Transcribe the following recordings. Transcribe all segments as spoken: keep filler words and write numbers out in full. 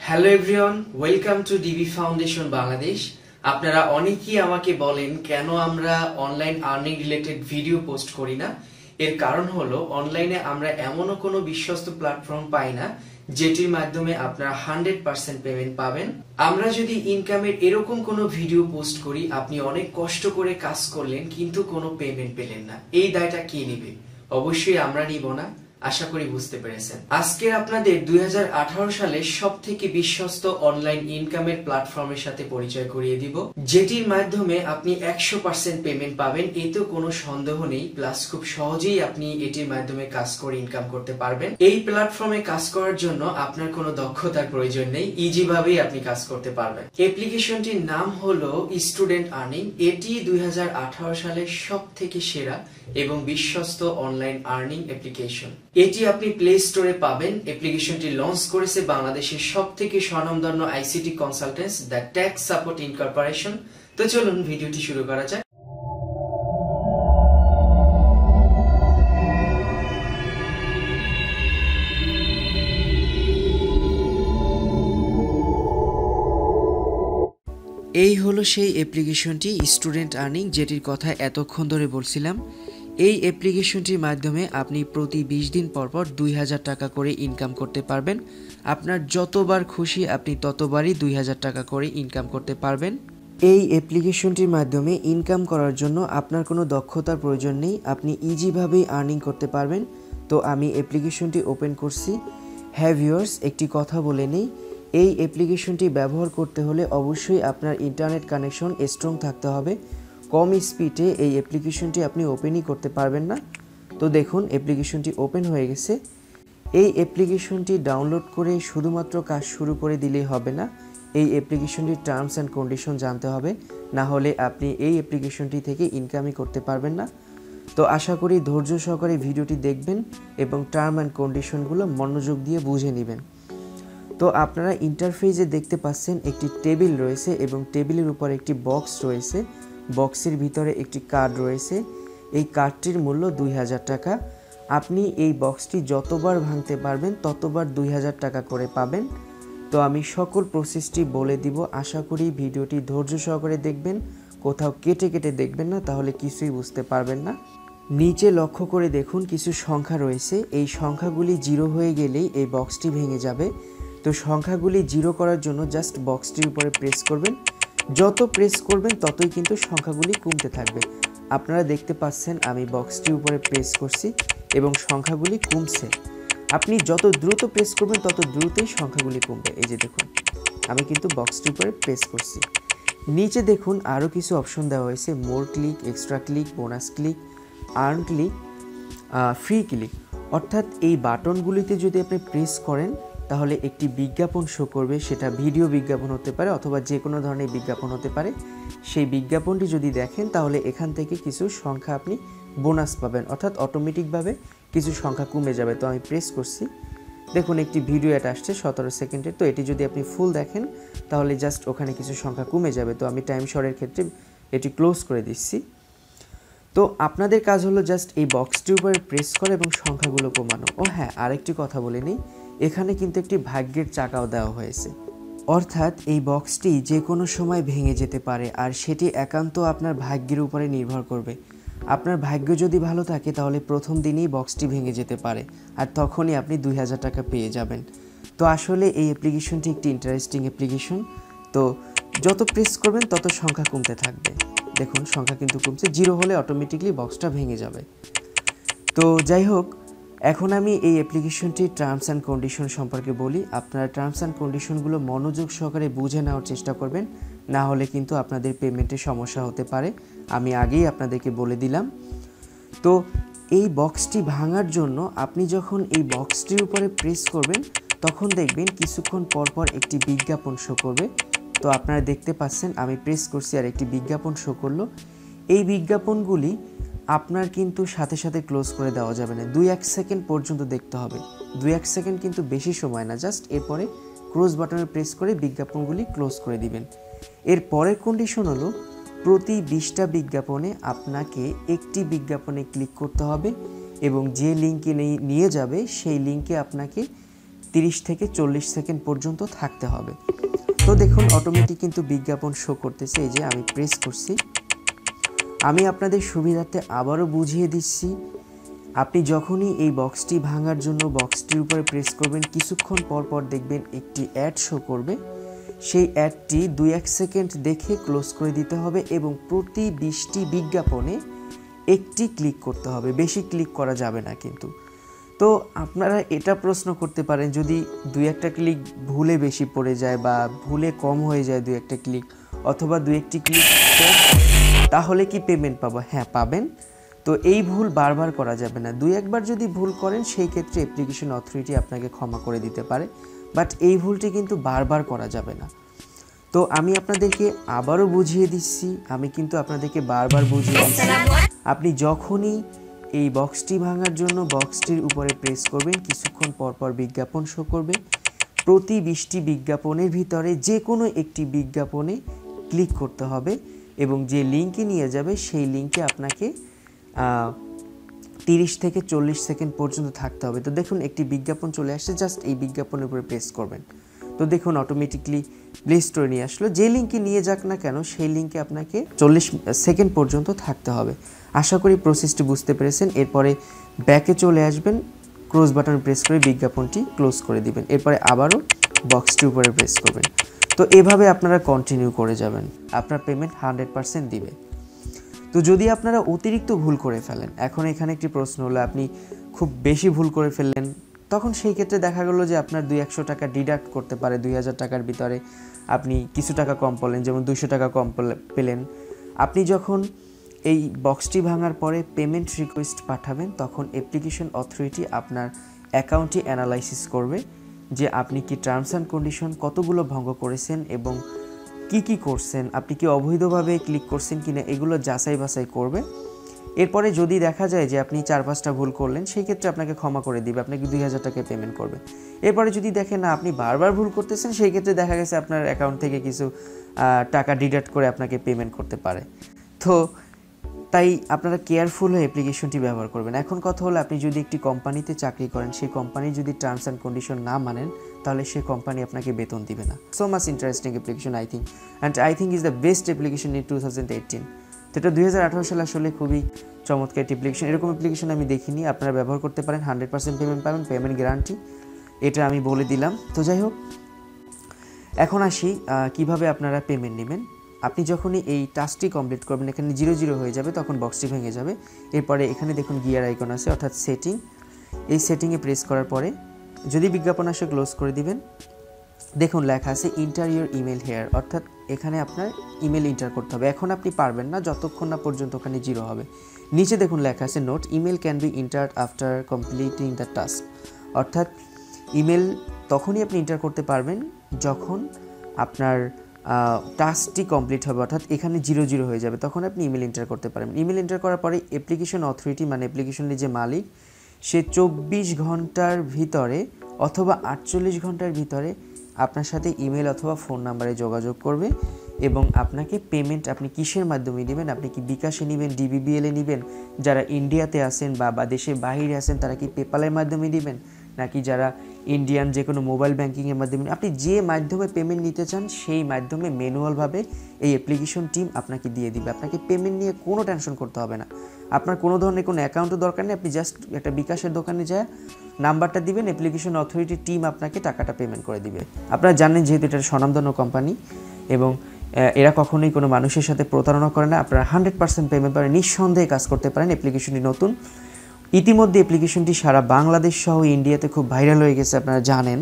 Hello everyone, welcome to DB foundation Bangladesh. আপনারা অনেকেই আমাকে বলেন কেন আমরা online earning related video post করি না। এর কারণ হলো অনলাইনে আমরা এমনও কোনো বিশ্বস্ত প্ল্যাটফর্ম পাই না যেটির মাধ্যমে আপনারা হান্ড্রেড পার্সেন্ট পেমেন্ট পাবেন। আমরা যদি ইনকামের এরকম কোনো ভিডিও পোস্ট করি, আপনি অনেক কষ্ট করে কাজ করলেন কিন্তু কোনো পেমেন্ট পেলেন না, এই দায়টা কে নেবে? অবশ্যই আমরা নিব না। আশা করি বুঝতে পেরেছেন। আজকে আপনাদের দুই হাজার আঠারো সালের সব থেকে বিশ্বস্ত অনলাইন ইনকামের প্ল্যাটফর্মের সাথে পরিচয় করিয়ে দিব, যেটির মাধ্যমে আপনি একশো পার্সেন্ট পেমেন্ট পাবেন, এতে কোনো সন্দেহ নেই। প্লাস খুব সহজেই আপনি এটির মাধ্যমে কাজ করে ইনকাম করতে পারবেন। এই প্ল্যাটফর্মে কাজ করার জন্য আপনার কোনো দক্ষতার প্রয়োজন নেই, ইজি ভাবেই আপনি কাজ করতে পারবেন। অ্যাপ্লিকেশনটির নাম হলো স্টুডেন্ট আর্নিং। এটি দুই হাজার আঠারো সালের সব থেকে সেরা এবং বিশ্বস্ত অনলাইন আর্নিং অ্যাপ্লিকেশন। এটি আপনি প্লে স্টোরে পাবেন। অ্যাপ্লিকেশনটি লঞ্চ করেছে বাংলাদেশের সব থেকে স্বনামধন্য ICT consultants the tax support incorporation. তো চলুন ভিডিওটি শুরু করা যাক। এই হলো সেই অ্যাপ্লিকেশনটি স্টুডেন্ট আর্নিং, যেটির কথা এতক্ষণ ধরে বলছিলাম। এই অ্যাপ্লিকেশনটির মাধ্যমে আপনি প্রতি বিশ দিন পর পর দুই হাজার টাকা করে ইনকাম করতে পারবেন। আপনার যতবার খুশি আপনি ততবারই দুই হাজার টাকা করে ইনকাম করতে পারবেন। এই অ্যাপ্লিকেশনটির মাধ্যমে ইনকাম করার জন্য আপনার কোনো দক্ষতার প্রয়োজন নেই, আপনি ইজিভাবেই আর্নিং করতে পারবেন। তো আমি অ্যাপ্লিকেশনটি ওপেন করছি। হ্যাঁ ভিউয়ার্স, একটি কথা বলে নেই, এই অ্যাপ্লিকেশনটি ব্যবহার করতে হলে অবশ্যই আপনার ইন্টারনেট কানেকশন স্ট্রং থাকতে হবে। কম স্পিডে এই অ্যাপ্লিকেশনটি আপনি ওপেনই করতে পারবেন না। তো দেখুন অ্যাপ্লিকেশনটি ওপেন হয়ে গেছে। এই অ্যাপ্লিকেশনটি ডাউনলোড করে শুধুমাত্র কাজ শুরু করে দিলেই হবে না, এই অ্যাপ্লিকেশনটির টার্মস অ্যান্ড কন্ডিশন জানতে হবে, না হলে আপনি এই অ্যাপ্লিকেশনটি থেকে ইনকামই করতে পারবেন না। তো আশা করি ধৈর্য সহকারে ভিডিওটি দেখবেন এবং টার্ম অ্যান্ড কন্ডিশনগুলো মনোযোগ দিয়ে বুঝে নেবেন। তো আপনারা ইন্টারফেসে দেখতে পাচ্ছেন একটি টেবিল রয়েছে এবং টেবিলের উপর একটি বক্স রয়েছে। বক্সের ভিতরে একটি কার্ড রয়েছে। এই কার্ডটির মূল্য দুই হাজার টাকা। আপনি এই বক্সটি যতবার ভাঙতে পারবেন ততবার দুই হাজার টাকা করে পাবেন। তো আমি সকল প্রসেসটি বলে দিব, আশা করি ভিডিওটি ধৈর্য সহকারে দেখবেন, কোথাও কেটে কেটে দেখবেন না, তাহলে কিছুই বুঝতে পারবেন না। নিচে লক্ষ্য করে দেখুন কিছু সংখ্যা রয়েছে, এই সংখ্যাগুলি জিরো হয়ে গেলেই এই বক্সটি ভেঙে যাবে। তো সংখ্যাগুলি জিরো করার জন্য জাস্ট বক্সটির উপরে প্রেস করবেন, যত প্রেস করবেন ততই কিন্তু সংখ্যাগুলি কমতে থাকবে। আপনারা দেখতে পাচ্ছেন আমি বক্সটির উপরে প্রেস করছি এবং সংখ্যাগুলি কমছে। আপনি যত দ্রুত প্রেস করবেন তত দ্রুতই সংখ্যাগুলি কমবে। এই যে দেখুন আমি কিন্তু বক্সটির উপরে প্রেস করছি। নিচে দেখুন আরও কিছু অপশন দেওয়া হয়েছে, more click, extra click, bonus click, earn click, free click. অর্থাৎ এই বাটনগুলিতে যদি আপনি প্রেস করেন তাহলে একটি বিজ্ঞাপন শো করবে, সেটা ভিডিও বিজ্ঞাপন হতে পারে অথবা যে কোনো ধরনের বিজ্ঞাপন হতে পারে। সেই বিজ্ঞাপনটি যদি দেখেন তাহলে এখান থেকে কিছু সংখ্যা আপনি বোনাস পাবেন, অর্থাৎ অটোমেটিকভাবে কিছু সংখ্যা কমে যাবে। তো আমি প্রেস করছি, দেখুন একটি ভিডিও এটা আসছে সতেরো সেকেন্ডের। তো এটি যদি আপনি ফুল দেখেন তাহলে জাস্ট ওখানে কিছু সংখ্যা কমে যাবে। তো আমি টাইম শর্টের ক্ষেত্রে এটি ক্লোজ করে দিচ্ছি। তো আপনাদের কাজ হলো জাস্ট এই বক্সটির উপরে প্রেস করা এবং সংখ্যাগুলো কমানো। ও হ্যাঁ, আরেকটি কথা বলে নিই, এখানে কিন্তু একটি ভাগ্যের চাকাও দেওয়া হয়েছে, অর্থাৎ এই বক্সটি যে কোনো সময় ভেঙে যেতে পারে আর সেটি একান্ত আপনার ভাগ্যের উপরে নির্ভর করবে। আপনার ভাগ্য যদি ভালো থাকে তাহলে প্রথম দিনেই বক্সটি ভেঙে যেতে পারে আর তখনই আপনি দুই হাজার টাকা পেয়ে যাবেন। তো আসলে এই অ্যাপ্লিকেশনটি একটি ইন্টারেস্টিং অ্যাপ্লিকেশন। তো যত প্রেস করবেন তত সংখ্যা কমতে থাকবে। দেখুন সংখ্যা কিন্তু কমছে, জিরো হলে অটোমেটিকলি বক্সটা ভেঙে যাবে। তো যাই হোক, এখন আমি এই অ্যাপ্লিকেশনটির টার্মস অ্যান্ড কন্ডিশন সম্পর্কে বলি। আপনারা টার্মস অ্যান্ড কন্ডিশনগুলো মনোযোগ সহকারে বুঝে নেওয়ার চেষ্টা করবেন, না হলে কিন্তু আপনাদের পেমেন্টে সমস্যা হতে পারে, আমি আগেই আপনাদেরকে বলে দিলাম। তো এই বক্সটি ভাঙার জন্য আপনি যখন এই বক্সটির উপরে প্রেস করবেন তখন দেখবেন কিছুক্ষণ পর পর একটি বিজ্ঞাপন শো করবে। তো আপনারা দেখতে পাচ্ছেন আমি প্রেস করছি আর একটি বিজ্ঞাপন শো করলো। এই বিজ্ঞাপনগুলি আপনার কিন্তু সাথে সাথে ক্লোজ করে দেওয়া যাবে না, দুই এক সেকেন্ড পর্যন্ত দেখতে হবে। দুই এক সেকেন্ড কিন্তু বেশি সময় না, জাস্ট এরপরে ক্লোজ বাটনে প্রেস করে বিজ্ঞাপনগুলি ক্লোজ করে দিবেন। এর পরের কন্ডিশন হলো প্রতি বিশটা বিজ্ঞাপনে আপনাকে একটি বিজ্ঞাপনে ক্লিক করতে হবে এবং যে লিঙ্কে নিয়ে যাবে সেই লিঙ্কে আপনাকে তিরিশ থেকে চল্লিশ সেকেন্ড পর্যন্ত থাকতে হবে। তো দেখুন অটোমেটিক কিন্তু বিজ্ঞাপন শো করতেছে, এই যে আমি প্রেস করছি। আমি আপনাদের সুবিধার্থে আবারও বুঝিয়ে দিচ্ছি, আপনি যখনই এই বক্সটি ভাঙার জন্য বক্সটির উপরে প্রেস করবেন, কিছুক্ষণ পর পর দেখবেন একটি অ্যাড শো করবে। সেই অ্যাডটি দুই এক সেকেন্ড দেখে ক্লোজ করে দিতে হবে এবং প্রতি বিশটি বিজ্ঞাপনে একটি ক্লিক করতে হবে, বেশি ক্লিক করা যাবে না কিন্তু। তো আপনারা এটা প্রশ্ন করতে পারেন, যদি দুই একটা ক্লিক ভুলে বেশি পড়ে যায় বা ভুলে কম হয়ে যায় দুই একটা ক্লিক, অথবা দুই একটি ক্লিক কম তাহলে কি পেমেন্ট পাবো? হ্যাঁ পাবেন। তো এই ভুল বারবার করা যাবে না। দুই একবার যদি ভুল করেন সেই ক্ষেত্রে অ্যাপ্লিকেশন অথরিটি আপনাকে ক্ষমা করে দিতে পারে, বাট এই ভুলটি কিন্তু বারবার করা যাবে না। তো আমি আপনাদেরকে আবারও বুঝিয়ে দিচ্ছি, আমি কিন্তু আপনাদেরকে বারবার বুঝিয়ে দিচ্ছি, আপনি যখনই এই বক্সটি ভাঙার জন্য বক্সটির উপরে প্রেস করবেন, কিছুক্ষণ পর পর বিজ্ঞাপন শো করবে। প্রতি বিশটি বিজ্ঞাপনের ভিতরে যে কোনো একটি বিজ্ঞাপনে ক্লিক করতে হবে এবং যে লিঙ্কে নিয়ে যাবে সেই লিঙ্কে আপনাকে তিরিশ থেকে চল্লিশ সেকেন্ড পর্যন্ত থাকতে হবে। তো দেখুন একটি বিজ্ঞাপন চলে আসছে, জাস্ট এই বিজ্ঞাপনের উপরে প্রেস করবেন। তো দেখুন অটোমেটিকলি প্লে স্টোরে নিয়ে আসলো। যে লিঙ্কে নিয়ে যাক না কেন সেই লিঙ্কে আপনাকে চল্লিশ সেকেন্ড পর্যন্ত থাকতে হবে। আশা করি প্রসেসটি বুঝতে পেরেছেন। এরপরে ব্যাকে চলে আসবেন, ক্লোজ বাটন প্রেস করে বিজ্ঞাপনটি ক্লোজ করে দিবেন। এরপরে আবারও বক্সটির উপরে প্রেস করবেন। তো এভাবে আপনারা কন্টিনিউ করে যাবেন, আপনার পেমেন্ট হান্ড্রেড পারসেন্ট দিবে। তো যদি আপনারা অতিরিক্ত ভুল করে ফেলেন, এখন এখানে একটি প্রশ্ন হলো, আপনি খুব বেশি ভুল করে ফেললেন, তখন সেই ক্ষেত্রে দেখা গেল যে আপনার দুই একশো টাকা ডিডাক্ট করতে পারে। দুই হাজার টাকার ভিতরে আপনি কিছু টাকা কম পেলেন, যেমন দুইশো টাকা কম পেলেন। আপনি যখন এই বক্সটি ভাঙার পরে পেমেন্ট রিকোয়েস্ট পাঠাবেন, তখন অ্যাপ্লিকেশন অথরিটি আপনার অ্যাকাউন্টটি অ্যানালাইসিস করবে যে আপনি কি টার্মস অ্যান্ড কন্ডিশন কতগুলো ভঙ্গ করেছেন এবং কি কি করছেন, আপনি কি অবৈধভাবে ক্লিক করছেন কিনা, এগুলো যাচাই বাছাই করবে। এরপরে যদি দেখা যায় যে আপনি চার পাঁচটা ভুল করলেন, সেই ক্ষেত্রে আপনাকে ক্ষমা করে দিবে, আপনাকে দুই হাজার টাকা পেমেন্ট করবে। এরপরে যদি দেখেন না আপনি বারবার ভুল করতেছেন, সেই ক্ষেত্রে দেখা গেছে আপনার অ্যাকাউন্ট থেকে কিছু টাকা ডিডাক্ট করে আপনাকে পেমেন্ট করতে পারে। তো তাই আপনারা কেয়ারফুল হয়ে অ্যাপ্লিকেশনটি ব্যবহার করবেন। এখন কথা হলো, আপনি যদি একটি কোম্পানিতে চাকরি করেন, সেই কোম্পানির যদি টার্মস অ্যান্ড কন্ডিশন না মানেন, তাহলে সেই কোম্পানি আপনাকে বেতন দিবে না। So much interesting application I think, and I think is the best application in two thousand eighteen. তো এটা দুই হাজার আঠারো সালে আসলে খুবই চমৎকার একটি অ্যাপ্লিকেশন। এরকম অ্যাপ্লিকেশন আমি দেখিনি, আপনারা ব্যবহার করতে পারেন, হান্ড্রেড পার্সেন্ট পেমেন্ট পাবেন, পেমেন্ট গ্যারান্টি, এটা আমি বলে দিলাম। তো যাই হোক, এখন আসি কিভাবে আপনারা পেমেন্ট নেবেন। আপনি যখনই এই টাস্কটি কমপ্লিট করবেন, এখানে জিরো জিরো হয়ে যাবে, তখন বক্সটি ভেঙে যাবে। এরপরে এখানে দেখুন গিয়ার আইকন আছে, অর্থাৎ সেটিং। এই সেটিংয়ে প্রেস করার পরে যদি বিজ্ঞাপন আসে ক্লোজ করে দিবেন। দেখুন লেখা আছে ইন্টার ইউর ইমেল হেয়ার, অর্থাৎ এখানে আপনার ইমেল ইন্টার করতে হবে। এখন আপনি পারবেন না যতক্ষণ না পর্যন্ত ওখানে জিরো হবে। নিচে দেখুন লেখা আছে note, email can be entered after completing the task, অর্থাৎ ইমেল তখনই আপনি ইন্টার করতে পারবেন যখন আপনার টাস্কটি কমপ্লিট হবে, অর্থাৎ এখানে জিরো জিরো হয়ে যাবে, তখন আপনি ইমেল এন্টার করতে পারবেন। ইমেল এন্টার করার পরে অ্যাপ্লিকেশন অথরিটি মানে অ্যাপ্লিকেশনের যে মালিক, সে চব্বিশ ঘন্টার ভিতরে অথবা আটচল্লিশ ঘন্টার ভিতরে আপনার সাথে ইমেল অথবা ফোন নাম্বারে যোগাযোগ করবে এবং আপনাকে পেমেন্ট আপনি কিসের মাধ্যমে নেবেন, আপনি কি বিকাশে নেবেন, ডিবিবিএলে নেবেন, যারা ইন্ডিয়াতে আসেন বা বা দেশের বাইরে আসেন তারা কি পেপালের মাধ্যমে নেবেন, নাকি যারা ইন্ডিয়ান যে কোনো মোবাইল ব্যাঙ্কিংয়ের মাধ্যমে, আপনি যে মাধ্যমে পেমেন্ট নিতে চান সেই মাধ্যমে ম্যানুয়ালভাবে এই অ্যাপ্লিকেশন টিম আপনাকে দিয়ে দিবে। আপনাকে পেমেন্ট নিয়ে কোনো টেনশন করতে হবে না, আপনার কোনো ধরনের কোনো অ্যাকাউন্টও দরকার নেই। আপনি জাস্ট একটা বিকাশের দোকানে যায় নাম্বারটা দিবেন, অ্যাপ্লিকেশন অথরিটি টিম আপনাকে টাকাটা পেমেন্ট করে দিবে। আপনারা জানেন যেহেতু এটা স্বনামধন্য কোম্পানি এবং এরা কখনোই কোনো মানুষের সাথে প্রতারণা করে না। আপনারা হান্ড্রেড পার্সেন্ট পেমেন্ট পাবেন, নিঃসন্দেহে কাজ করতে পারেন। অ্যাপ্লিকেশনটি নতুন, ইতিমধ্যে অ্যাপ্লিকেশনটি সারা বাংলাদেশ সহ ইন্ডিয়াতে খুব ভাইরাল হয়ে গেছে, আপনারা জানেন।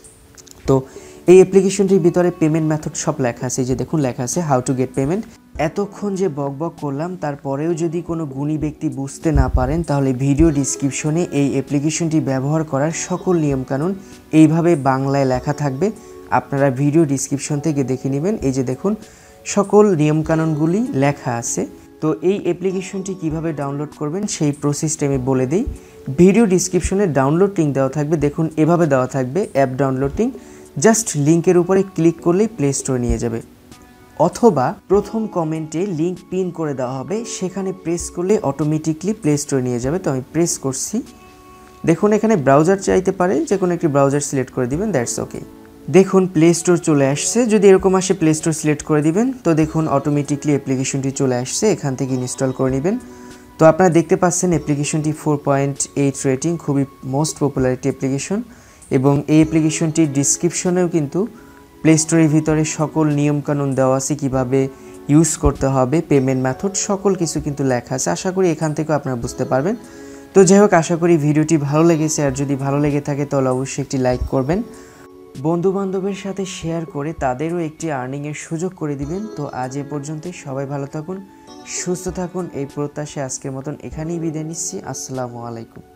তো এই অ্যাপ্লিকেশনটির ভিতরে পেমেন্ট মেথড সব লেখা আছে, যে দেখুন লেখা আছে হাউ টু গেট পেমেন্ট। এতক্ষণ যে বক বক করলাম তারপরেও যদি কোনো গুণী ব্যক্তি বুঝতে না পারেন, তাহলে ভিডিও ডিসক্রিপশনে এই অ্যাপ্লিকেশনটি ব্যবহার করার সকল নিয়মকানুন এইভাবে বাংলায় লেখা থাকবে, আপনারা ভিডিও ডিসক্রিপশন থেকে দেখে নেবেন। এই যে দেখুন সকল নিয়মকানুনগুলি লেখা আছে। তো এই অ্যাপ্লিকেশনটি কিভাবে ডাউনলোড করবেন সেই প্রসেসটা আমি বলে দিই। ভিডিও ডিসক্রিপশনে ডাউনলোড লিঙ্ক দেওয়া থাকবে, দেখুন এভাবে দেওয়া থাকবে অ্যাপ ডাউনলোড লিঙ্ক, জাস্ট লিঙ্কের উপরে ক্লিক করলেই প্লে স্টোরে নিয়ে যাবে, অথবা প্রথম কমেন্টে লিঙ্ক পিন করে দেওয়া হবে, সেখানে প্রেস করলে অটোমেটিকলি প্লে স্টোরে নিয়ে যাবে। তো আমি প্রেস করছি, দেখুন এখানে ব্রাউজার চাইতে পারে, যে কোনো একটি ব্রাউজার সিলেক্ট করে দিবেন, দ্যাটস ওকে। দেখুন প্লে স্টোর চলে আসছে, যদি এরকম আসে প্লে স্টোর সিলেক্ট করে দিবেন। তো দেখুন অটোমেটিকলি অ্যাপ্লিকেশনটি চলে আসছে, এখান থেকে ইনস্টল করে নেবেন। তো আপনারা দেখতে পাচ্ছেন অ্যাপ্লিকেশনটি ফোর পয়েন্ট এইট রেটিং, খুবই মোস্ট পপুলার একটি অ্যাপ্লিকেশন। এবং এই অ্যাপ্লিকেশনটির ডিসক্রিপশনেও কিন্তু প্লে স্টোরের ভিতরে সকল নিয়মকানুন দেওয়া আছে, কীভাবে ইউজ করতে হবে, পেমেন্ট মেথড, সকল কিছু কিন্তু লেখা আছে। আশা করি এখান থেকেও আপনারা বুঝতে পারবেন। তো যাই হোক, আশা করি ভিডিওটি ভালো লেগেছে, আর যদি ভালো লেগে থাকে তাহলে অবশ্যই একটি লাইক করবেন, বন্ধুবান্ধবের সাথে শেয়ার করে তাদেরও একটি আর্নিংয়ের সুযোগ করে দিবেন। তো আজ এ পর্যন্তই, সবাই ভালো থাকুন, সুস্থ থাকুন, এই প্রত্যাশায় আজকের মতন এখানেই বিদায় নিচ্ছি। আসসালামু আলাইকুম।